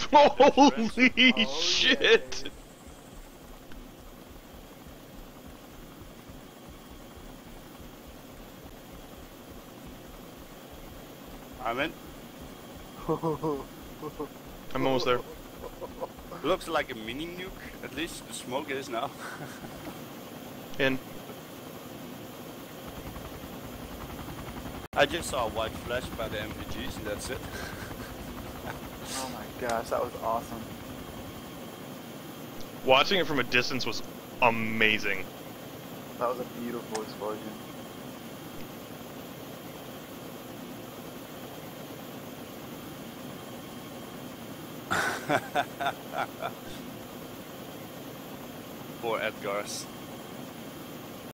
Holy shit! Yeah. I'm in. I'm almost there. Looks like a mini nuke, at least the smoke is now. In. I just saw a white flash by the MPGs and that's it. Oh my gosh, that was awesome. Watching it from a distance was amazing. That was a beautiful explosion. Poor Edgars.